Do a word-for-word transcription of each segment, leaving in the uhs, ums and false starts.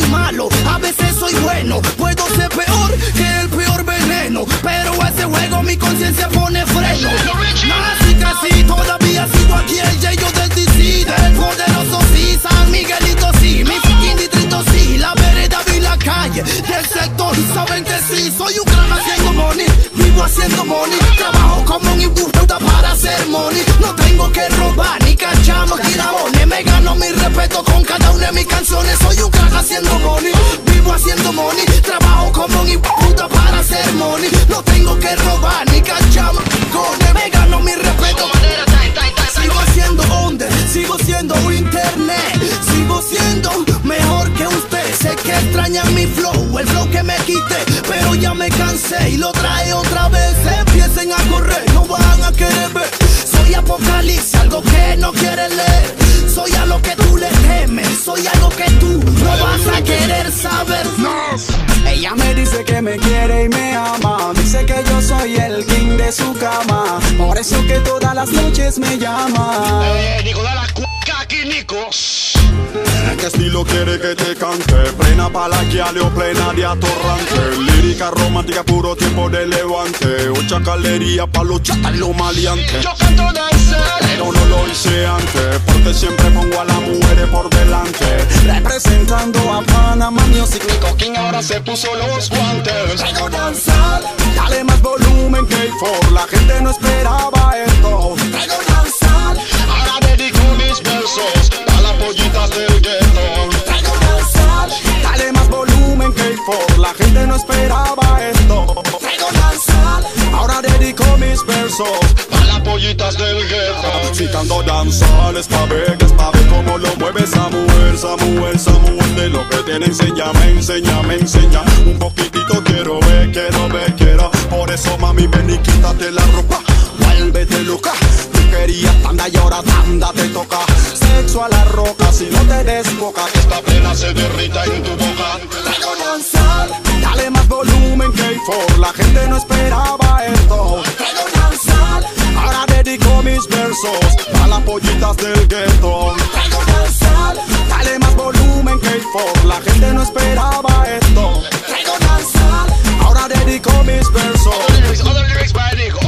malo, a veces soy bueno. Puedo ser peor que el peor veneno, pero a ese juego mi conciencia pone freno. Así que sí, todavía sigo aquí el Yeyo del D C, del poderoso sí, San Miguelito sí, mi fucking distrito sí, la vereda y la calle del sector. Saben que sí, soy un gran haciendo money, vivo haciendo money, trabajo como un puta para hacer money. No tengo que robar ni cachamos ni rabones, me gano mi respeto con cada una de mis canciones. Soy un crack haciendo money, vivo haciendo money, trabajo como un puta para hacer money. No tengo que robar ni cachamos con me gano mi respeto. Sigo siendo under, sigo siendo internet, sigo siendo mejor que usted. Sé que extrañan mi flow, el flow que me quité, pero ya me cansé y lo trae otra vez. Empiecen a correr, no van a querer ver. Soy apocalipsis, algo que no quieres leer. Soy a lo que tú le temes, soy algo que tú no vas a querer saber más. Ella me dice que me quiere y me ama, dice que yo soy el king de su cama, por eso que todas las noches me llama. Eh, Nico, da la cuca aquí, Nico. ¿En qué estilo quiere que te cante? Plena palaquiale o plena de atorrante, lírica romántica, puro tiempo de levante, o chacalería pa' los chatas los maleantes. Yo canto danzar, pero no lo hice antes, porque siempre pongo a las mujeres por delante. Representando a Panama Music, Nico King ahora se puso los guantes. traigo danzar, dale más volumen que for, la gente no esperaba esto. Traigo danzar, Ahora dedico mis versos a las pollitas del gueto. traigo danzar, dale más volumen que for, la gente no esperaba esto. Traigo danzar, ahora dedico mis versos A las pollitas del gueto. Citando danzar, es pa' ver, es pa' ver cómo lo mueve Samuel, Samuel, Samuel. De lo que tiene, enséñame, enséñame, enseña. Un poquitito quiero ver, quiero ver, quiero. Por eso mami ven y quítate la ropa, vuélvete loca. Tú querías tanda y ahora tanda te toca. Sexo a la roca, si no te desboca, Que esta plena se derrita en tu boca. traigo danzar, dale más volumen que for, la gente no esperaba esto. Traigo danzar, ahora dedico mis versos a las pollitas del gueto. traigo danzar, dale más volumen que for, la gente no esperaba esto. Traigo danzar, ahora dedico mis versos. Other lyrics, other lyrics by Nico.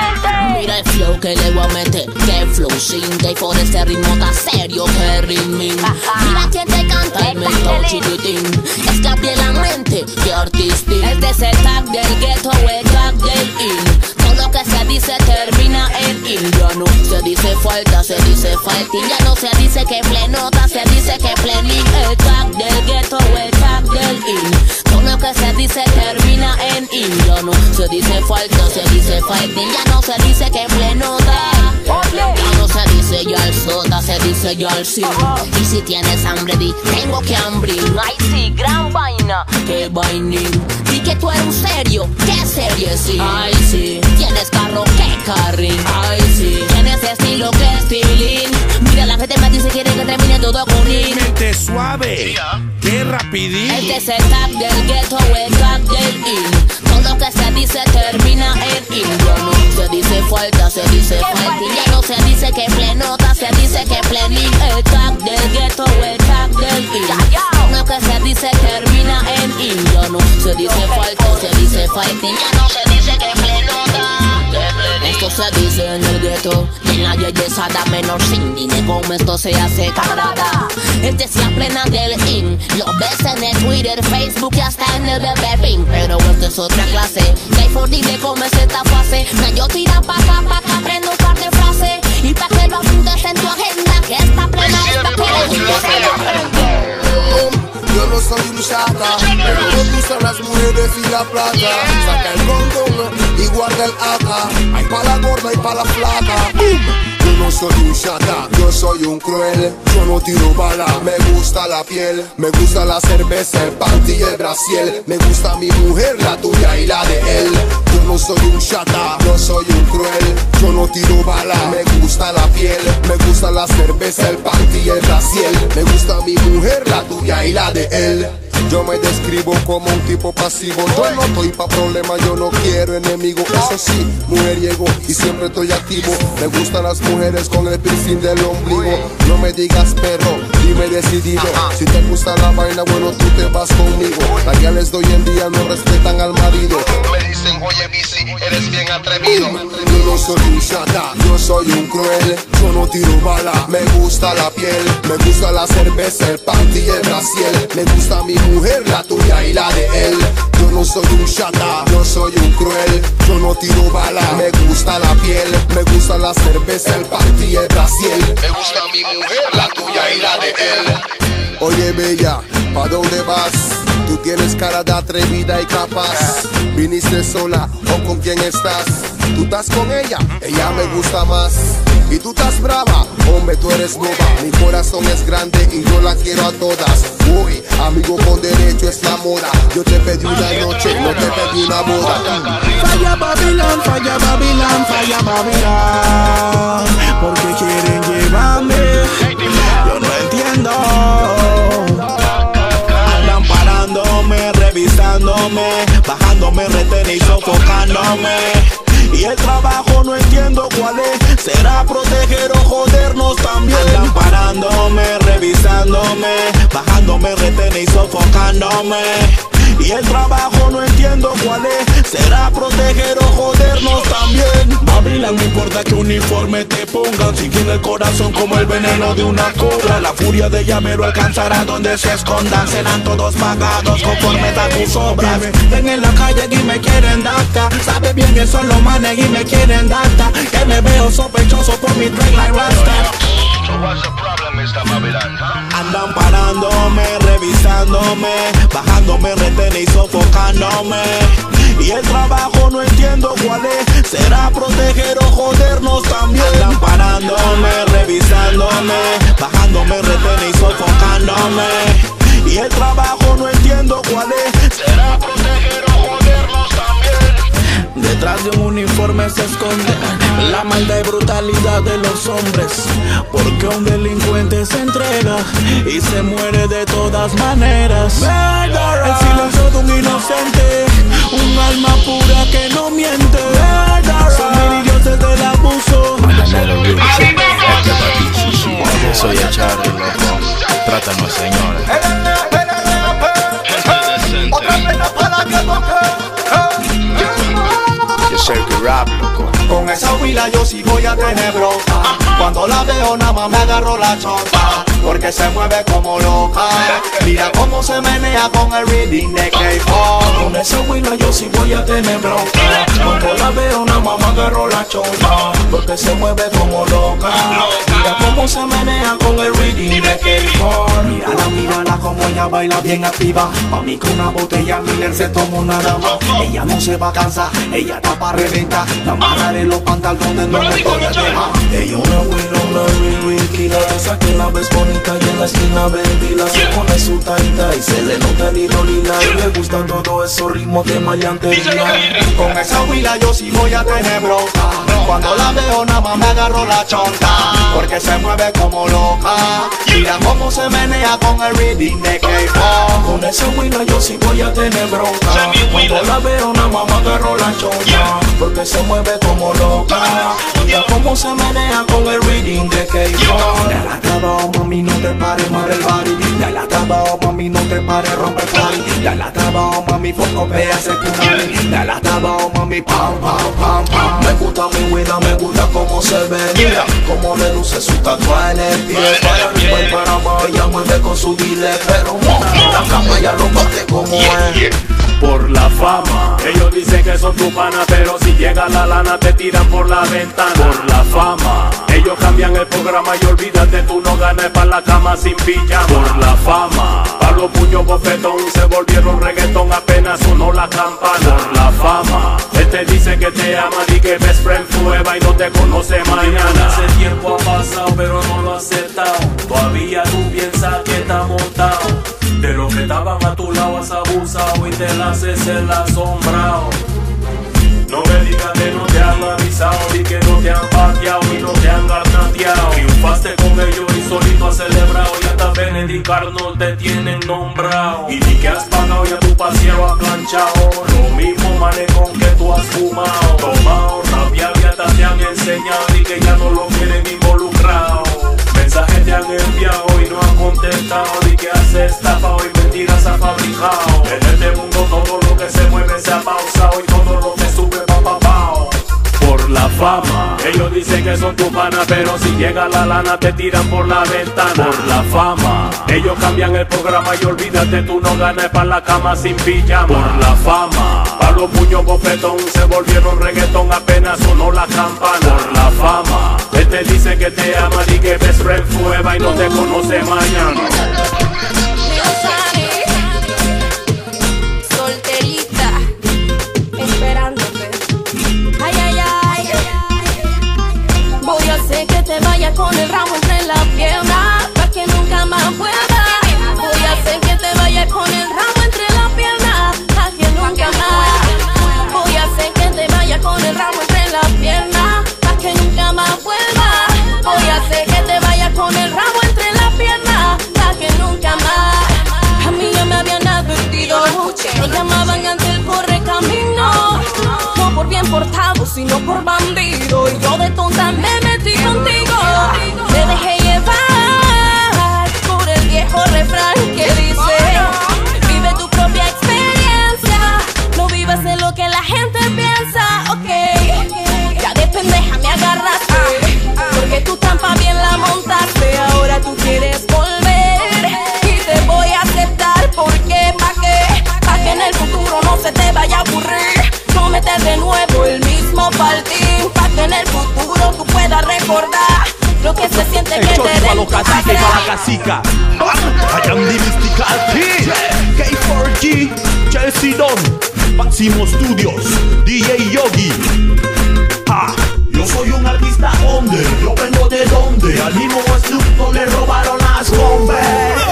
Mira el flow que le voy a meter, que flow sin que por este ritmo tan serio que ritming. Mira quién te canta el mento chiquitín, es que abre la mente, que artistín. Este es el tag del ghetto, el tag del in. Todo lo que se dice termina en in. Ya no se dice falta, se dice faltín. Ya no se dice que plenota, se dice que plenín. El tag del ghetto, el tag del in. Todo lo que se dice termina en in. Ya no se dice falta, se dice faltín. Ya no se dice que plenota, ya no se dice ya el soda, se dice ya el sí. Y si tienes hambre di, tengo que hambrir. Ay sí, gran vaina, que vainín. Di que tú eres un serio, que serie sí. Ay sí, tienes carro, que carrín. Ay sí, tienes estilo, que estilín. Mira la gente me dice quiere que termine todo con in. Mente suave, que rapidín. Este es el tag del ghetto, el tag del in. Todo lo que se dice termina en in. Ya no se dice falta, se dice faltín. Ya no se dice que plenota, se dice que plenín. El tag del ghetto, el tag del in. Todo lo que se dice termina en in. Ya no se dice falta, se dice faltín. Ya no se dice que plenota. Esto se dice en el ghetto, y en la yeyesada menor sin dime cómo esto se hace camarada. Este se plena del in, lo ves en el Twitter, Facebook y hasta en el bebé ping. Pero esta es otra clase, que hay for dime cómo es esta fase. Me yo tira pa' acá, pa' acá, aprendo un par de frases. Y pa' que lo apuntes en tu agenda, que esta plena es pa' que Yo no soy un chata, pero me gustan las mujeres y la plata. Saca el condón y guarda el ata. Hay pa' la gorda y pa' la flaca. Yo no soy un chata, yo soy un cruel. Yo no tiro bala, me gusta la piel. Me gusta la cerveza, el panty y el brasiel. Me gusta mi mujer, la tuya y la de él. Yo no soy un chata, yo soy un cruel. Yo no tiro bala, me gusta la piel. Me gusta la cerveza, el panty y el brasiel. Me gusta mi mujer, la tuya y la de él. Yo me describo como un tipo pasivo. Yo no estoy pa' problemas, yo no quiero enemigo. Eso sí, mujeriego y siempre estoy activo. Me gustan las mujeres con el piercing del ombligo. No me digas perro, dime decidido. Si te gusta la vaina, bueno, tú te vas conmigo. Las gales de hoy en día no respetan al marido. Me dicen, oye, bici, eres bien atrevido. Yo no soy un chata, yo soy un cruel. Yo no tiro bala, me gusta la piel. Me gusta la cerveza, el panty y el brasiel. Me gusta mi mujer, la tuya y la de él. Yo no soy un chata, yo soy un cruel. Yo no tiro bala, me gusta la piel. Me gusta la cerveza, el panty y el brasiel. Me gusta mi mujer, la tuya y la de él. Oye, bella, ¿pa' dónde vas? Tú tienes cara de atrevida y capaz. ¿Viniste sola o con quién estás? Tú estás con ella, ella me gusta más. Y tú estás brava, hombre, tú eres boba. Mi corazón es grande y yo la quiero a todas. Uy, amigo con derecho es la moda. Yo te pedí una noche, no te pedí una boda. Falla Babylon, falla Babylon, falla Babylon. Porque quieren llevarme, yo no entiendo. Andan parándome, revisándome, bajándome, retén y sofocándome. Y el trabajo no entiendo cuál es. ¿Será proteger o jodernos también? Andan parándome, revisándome, bajándome, retén y sofocándome. Y el trabajo no entiendo cuál es. ¿Será proteger o jodernos también? Babylon, no importa que uniforme te pongan. Si tiene el corazón como el veneno de una cobra. La furia de llamero alcanzará donde se escondan. Serán todos pagados conforme a tus obras. Ven en la calle y me quieren data. Sabe bien que son los manes y me quieren data. Que me veo sospechoso por mi drag like Rasta. So what's the problem, mister Babylon? Andan parándome, revisándome, bajándome, retén y sofocándome. Y el trabajo no entiendo cuál es. ¿Será proteger o jodernos también? Andan parándome, revisándome, bajándome, retén y sofocándome. Y el trabajo no entiendo cuál es. ¿Será proteger o jodernos también? Detrás de un uniforme se esconde la maldad y brutalidad de los hombres. Porque un delincuente se entrega y se muere de todas maneras. El silencio de un inocente, un alma pura que no miente. Son mil dioses del abuso. Soy el Charlie, loco. Trátanos, señores. Yo soy el rap, loco. Con esa huila yo sí voy a tener bronca. Cuando la veo nada más me agarro la chonta. Porque se mueve como loca. Mira cómo se menea con el reading de K-pop. Con esa huila yo sí voy a tener bronca. Cuando la veo nada más me agarro la chonta. Porque se mueve como loca. Mira cómo se menea con el reading de K-pop. Mírala, mírala como ella baila bien activa. Pa' mí con una botella Miller se toma una dama. Ella no se va a cansar, ella está pa' reventar. La amarraré los pantalones, no me voy a dejar. Ella una huila, una real, real killer. Esa que la ves bonita y en la esquina vendila. Se pone su taita y se le nota el hilo lila. Y le gustan todos esos ritmos de maleantería. Con esa huila yo sí voy a tener bronca. Cuando la veo nada más me agarro la chonta. Porque se mueve como loca. Mira cómo se menea con el reading de K-pop. Con esa huila yo sí voy a tener bronca. Cuando la veo nada más me agarro la chonta. Porque se mueve como loca. Mira cómo se menea con el reading de K-pop. De la trabajo mami no te pares, mueve el body. De la trabajo mami no te pares, rompe el party. De la trabajo mami foco pea ese punani. De la trabajo mami pam pam pam pam. Me gusta mi huila, me gusta cómo se ve. Mira cómo le luce su tatuaje en el pie. Para arriba y para abajo ella mueve con su dile. Pero en la cama ella lo bate como es. Por la fama, ellos dicen que son tu pana, pero si llega la lana te tiran por la ventana. Por la fama, ellos cambian el programa y olvídate, tú no ganas pa' la cama sin pijama. Por la fama, pa' los puños bofetón se volvieron reggaetón apenas sonó la campana. Por la fama, él te dice que te ama y que best friend forever y no te conoce mañana. Hace tiempo ha pasado pero no lo ha aceptado. Todavía tú piensas que está montado. De lo que estaban a tu lado has abusado y te la haces el asombrado. No me digas que no te han avisado y que no te han pateado y no te han garnateado. Triunfaste con ellos y solito has celebrado y hasta Benedict Arnold te tienen nombrado. Y di que has pagado y a tu pasiero has planchado. Lo mismo manejón que tú has fumado, tomado, rabiado y hasta te han enseñado y que ya no lo quieren involucrado. mensajes te han enviado y no han contestado. Y que has estafado y mentiras has fabricado. En este mundo todo lo que se mueve se ha pausado y todo lo que sube pa pa pao. Por la fama, ellos dicen que son tu pana, pero si llega la lana te tiran por la ventana. Por la fama, ellos cambian el programa y olvídate, tú no ganas para la cama sin pijama. Por la fama, Pablo Puño Bofetón se volvieron reggaetón apenas sonó la campana. Por la fama, él te dice que te ama y que best friend forever y no te conoce mañana. Solterita, esperándote. Ay, ay, ay, voy a hacer que te vayas con el ramo entre las piernas, pa' que nunca más vuelvas. Voy a hacer que te vayas con el ramo entre las piernas, pa' que nunca más. Voy a hacer que te vayas con el ramo entre las piernas, pa' que nunca más vuelvas. Voy a hacer que te vayas con el ramo entre las piernas, pa' que nunca más. A mí ya me habían advertido, me llamaban antes el correcamino. No por bien portado, sino por bandido. Y yo de tonta me metí contigo. Me dejé llevar por el viejo refrán que dice: vive tu propia experiencia, no vivas de lo que la gente piensa. Ok, ya de pendeja me agarraste, porque tu trampa bien la montaste. Ahora tú quieres volver y te voy a aceptar. Porque pa' qué, pa' que en el futuro no se te vaya a aburrir. No metes de nuevo el mismo paltín, pa' que en el futuro tú puedas recordar lo que se siente el que choque te pa' den los tu caciques y pa' la sangre. cacica. I am the mystical kid, K cuatro G, Chelsea Don, Máximo Studios, D J Yogi. Ah, yo soy un artista under, yo vengo de donde al mismo Snoop Dogg le robaron las bombas.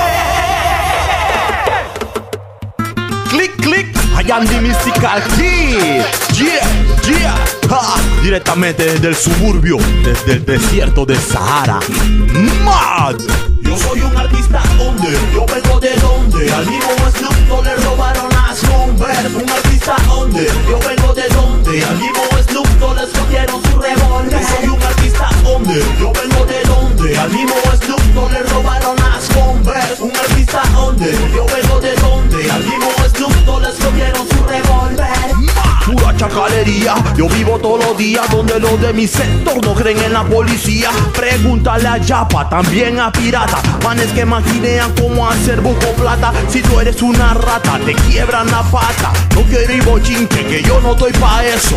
Click, click, I am the mystical kid. Yeah, yeah, ha. Directamente desde el suburbio, desde el desierto de Sahara. Mad. Yo soy un artista under, yo vengo de donde al mismo Snoop Dogg le robaron las bombas. Un artista under, yo vengo de donde al mismo Snoop Dogg les cogieron su revólver. Yo soy un artista under, yo vengo de donde al mismo Snoop Dogg le robaron las bombas. Un artista under, yo vengo de donde al mismo Snoop Dogg les cogieron su revólver. Pura chacalería, yo vivo todos los días donde los de mi sector no creen en la policía. Pregúntale a Yapa, también a Pirata, manes que maquinean cómo hacer buco plata. Si tú eres una rata, te quiebran la pata. No quiero ir bochinche, que yo no estoy pa' eso.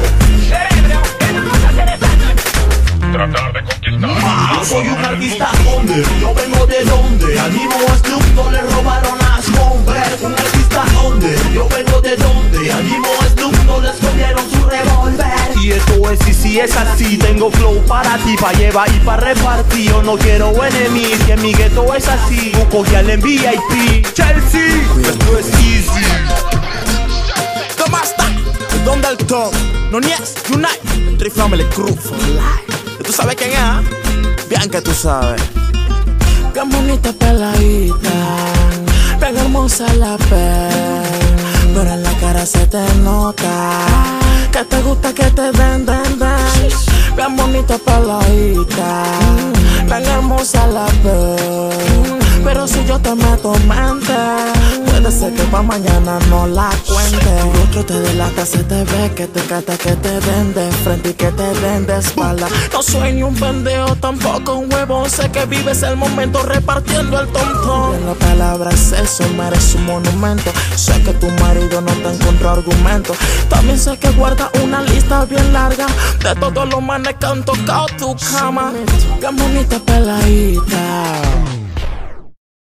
Tratar de conquistar. Yo soy un artista under, yo vengo de donde al mismo Snoop Dogg le robaron las bombas. Un artista under, yo vengo de donde al mismo Snoop Dogg les cogieron su revólver. Y esto es y si es así, tengo flow para ti, pa' llevar y pa' repartir. Yo no quiero enemies, que mi gueto es así. Tú cogí al en V I P. Chelsea, esto es easy. The Master, el Don del Ton, Nonies, Unite, Three Family Crew for life. ¿Tú sabes quién es? Bien que tú sabes. Bien bonita peladita, bien hermosa la piel, pero en la cara se te nota que te gusta que te den, den, den. Bien bonita peladita, bien hermosa la piel, pero si yo te meto mente, puede ser que pa' mañana no la cuente. Tu rostro te delata, se te ve que te cata, que te den de frente y que te den de espalda. No soy ni un pendejo, tampoco un huevón. Sé que vives el momento repartiendo el tontón. En la palabra es eso, merece un monumento. Sé que tu marido no te encontró argumento. También sé que guarda una lista bien larga de todos los manes que han tocado tu cama. Bien bonita peladita,